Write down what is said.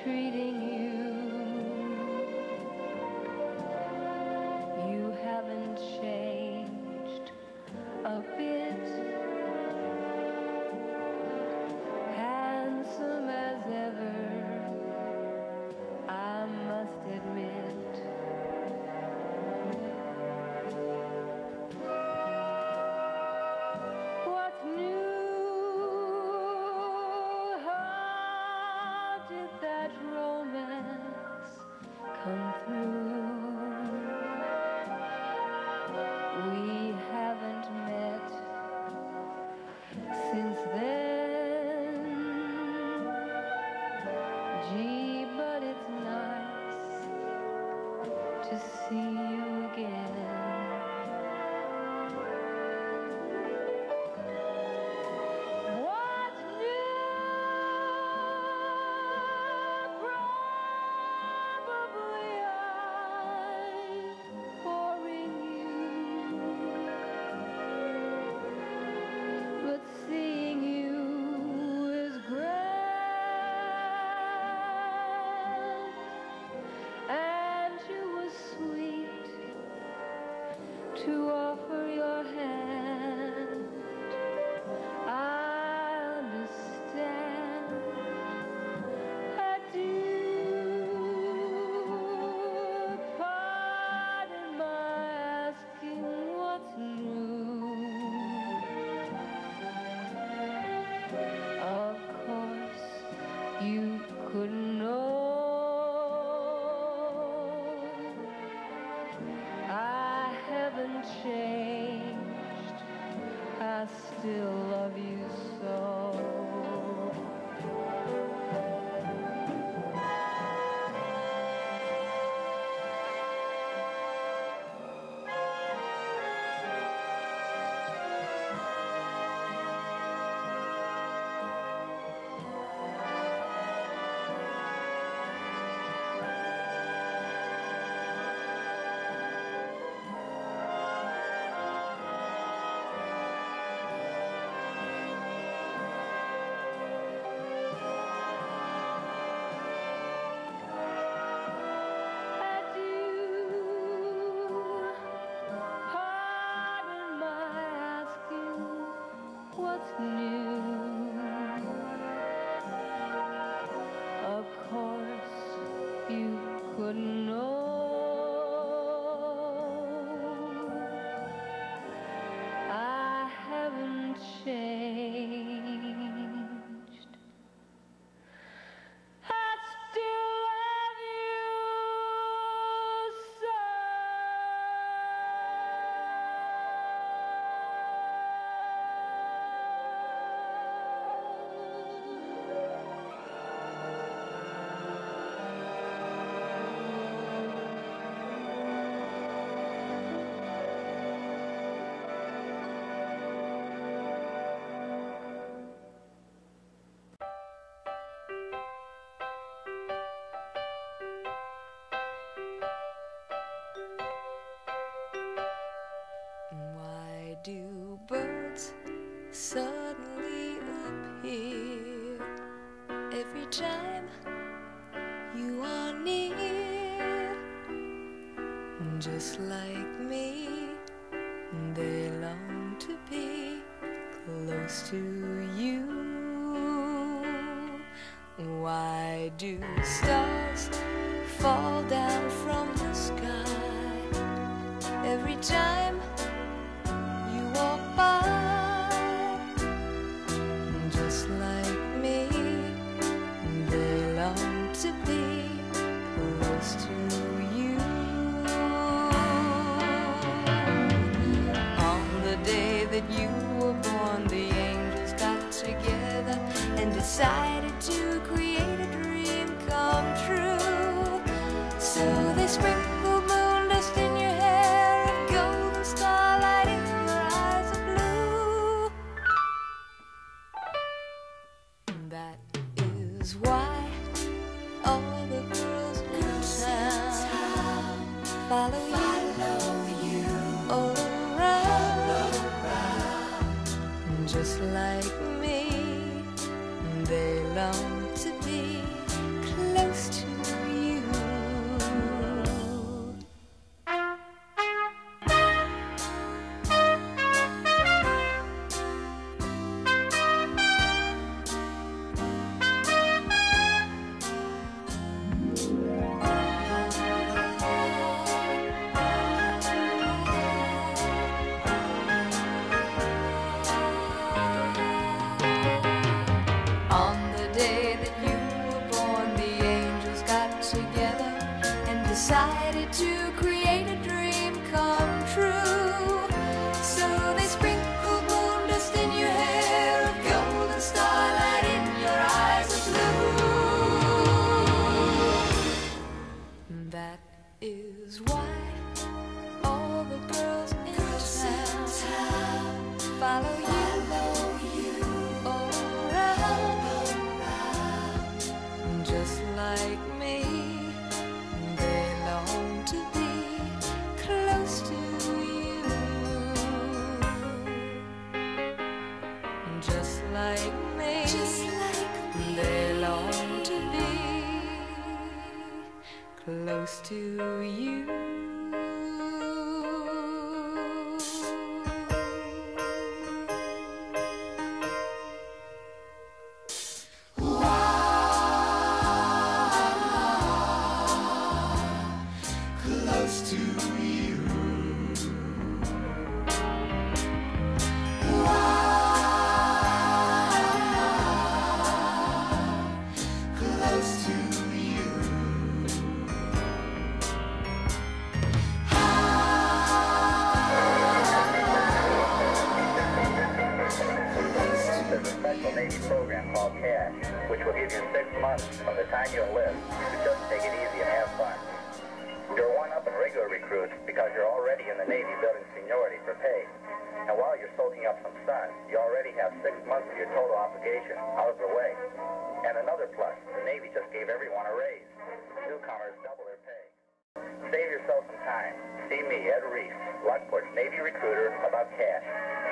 treating you. You haven't changed a bit. Handsome as ever, I must admit. What's new? How did that romance come through? We haven't met since then. Gee, but it's nice to see you again. What's new? Probably I'm boring you, but seeing you is grand, and you were sweet to offer your hand. I understand. I do. Pardon my asking what's new. Of course, you couldn't know. I haven't changed. I still love you so. Pardon my asking what's new. Of course, you couldn't know. I haven't changed. I still love you so. Why do birds suddenly appear every time you are near? Just like me, they long to be close to you. Why do stars fall down from the sky every time you walk by? Just like me, they long to be close to you. On the day that you were born, the angels got together and decided to create a dream come true. So they sprinkled moon dust in your hair and golden starlight in your eyes of blue. That is why all the girls in town follow you all around. Just like me, they long to be close close to you. Close to you. Close to you. There's a special Navy program called Cash, which will give you 6 months from the time you enlist. You can just take it easy and have fun. You're one up in regular recruits because you're already in the Navy building seniority for pay. And while you're soaking up some sun, you already have 6 months of your total obligation out of the way. And another plus, the Navy just gave everyone a raise. Newcomers double their pay. Save yourself some time. See me, Ed Reese, Lockport's Navy recruiter, about Cash.